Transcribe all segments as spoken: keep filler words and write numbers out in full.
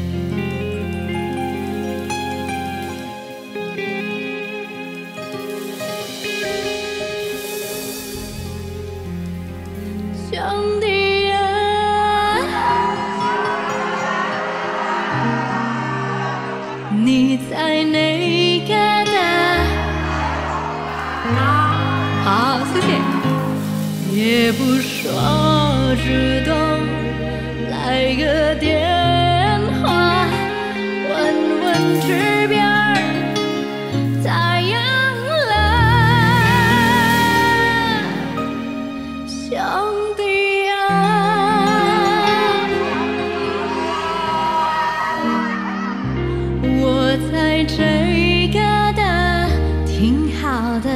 兄弟啊，你在哪个的？好，谢谢。也不说主动来个电话，问问这边咋样了，兄弟啊，我在这个的挺好的。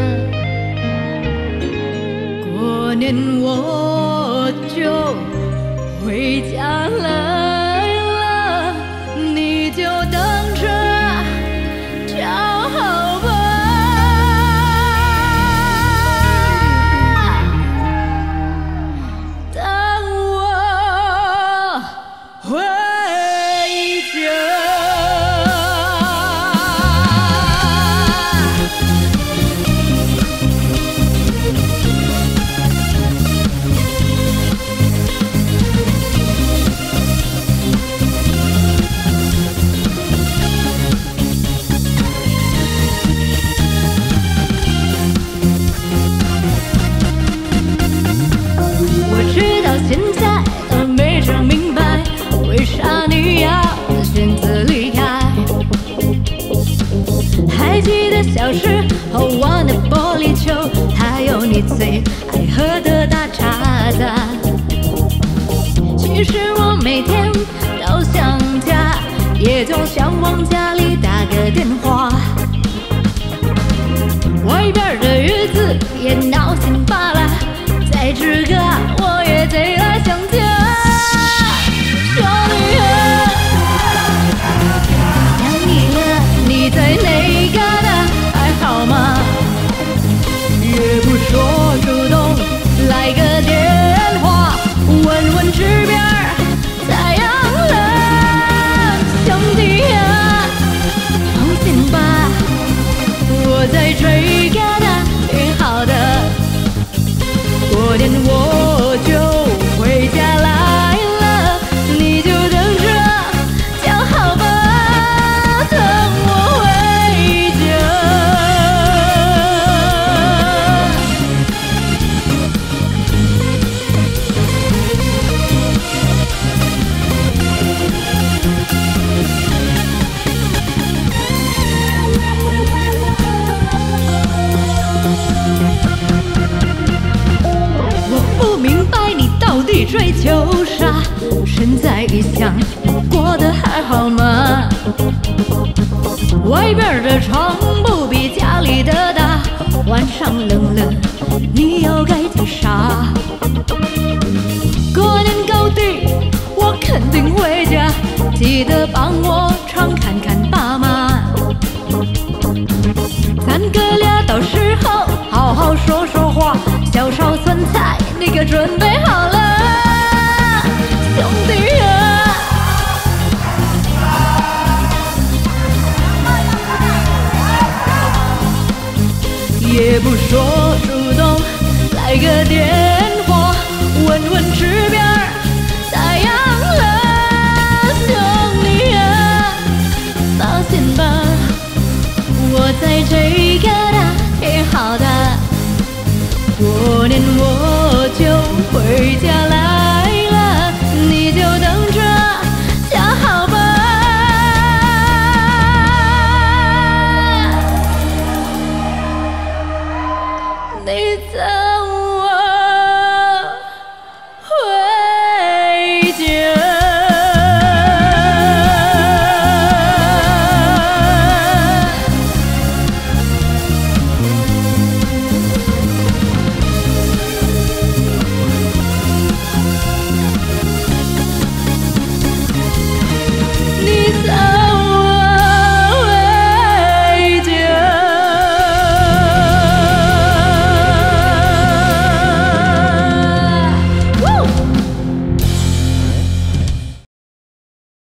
过年我就回家来了，你就等着就好吧。等我回家。现在都没整明白，为啥你要选择离开？还记得小时候玩的玻璃球，还有你最爱喝的大碴子。其实我每天都想家，也总想往家里打个电话。外边的日子也闹心罢了，在这个我也贼拉想家。兄弟啊，想你了，你在哪个呢？还好吗？也不说主动来个电话，问问这边咋样了，兄弟啊，放心吧，我在这个呢挺好的。过年我就回家来了，你就等着就好吧，等我回家。你追求啥？现在一想，过得还好吗？外边的床不比家里的大，晚上冷了，你又该做啥？过年高低，我肯定回家，记得帮我常看看爸妈。咱哥俩到时候好好说说话，小烧酸菜你可准备好了？兄弟啊，也不说主动来个电